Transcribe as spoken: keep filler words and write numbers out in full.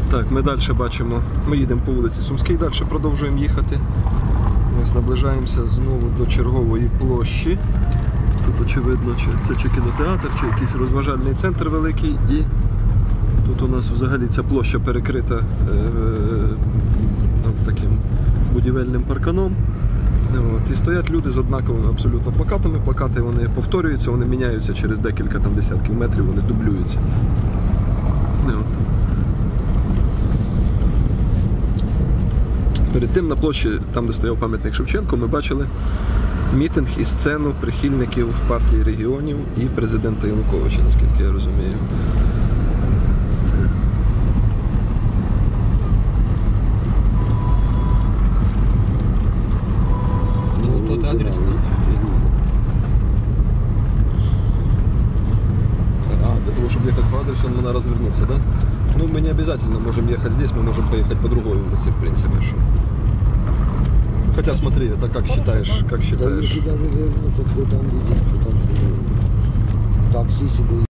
Так, ми далі бачимо, ми їдемо по вулиці Сумській, далі продовжуємо їхати. Ось наближаємося знову до чергової площі. Тут очевидно, чи це чи кінотеатр, чи якийсь розважальний центр великий. І тут у нас взагалі ця площа перекрита е, е, таким будівельним парканом. От, і стоять люди з однаковими абсолютно плакатами. Плакати вони повторюються, вони міняються через декілька там, десятків метрів, вони дублюються. От. Перед тим на площі, там де стояв пам'ятник Шевченку, ми бачили мітинг і сцену прихильників партії регіонів і президента Януковича, наскільки я розумію. Ну, тот адрес. А, для того, чтобы ехать по адресу, надо развернуться, да? Ну, мы не обязательно можем ехать здесь, мы можем поехать по другой улице, в принципе. Хотя, смотри, это как считаешь, как считаешь? Да, если даже вернуться, кто там видит, кто там живет. Такси себе.